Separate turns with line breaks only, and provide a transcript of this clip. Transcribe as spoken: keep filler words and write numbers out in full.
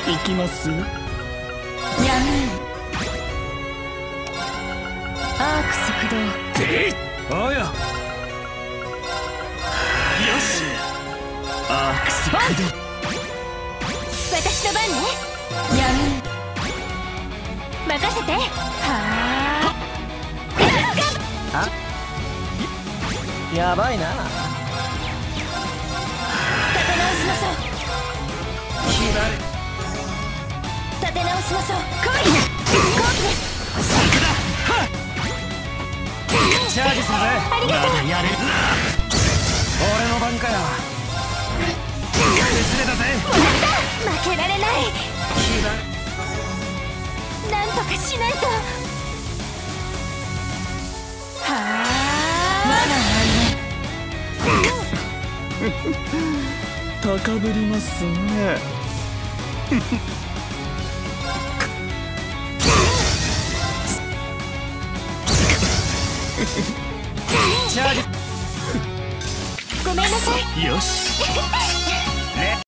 行きますよ。
やめアーク速度
ていおやよしアーク速度
私の番ね。やめ任せて。はあ
やばいな。
立て直しましょう。
決まる
立て直しましょう。来い後期です。
チャージするぜ。
ありがとう。
やれる俺の番かよ。崩れたぜ。
負けられない。
決まる
なんとかしないと。はあまだ
高ぶりますね。チャージ
ごめんなさい。
よし